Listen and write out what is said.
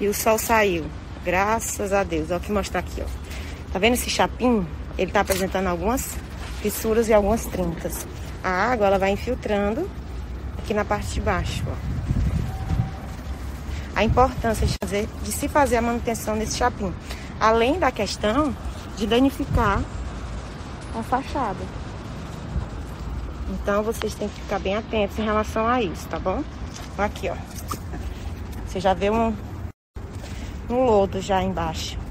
E o sol saiu. Graças a Deus. Ó, aqui mostrar aqui, ó. Tá vendo esse chapim? Ele tá apresentando algumas fissuras e algumas trincas. A água, ela vai infiltrando aqui na parte de baixo, ó. A importância de se fazer a manutenção desse chapim. Além da questão de danificar a fachada. Então, vocês têm que ficar bem atentos em relação a isso, tá bom? Aqui, ó. Você já vê um lodo já embaixo.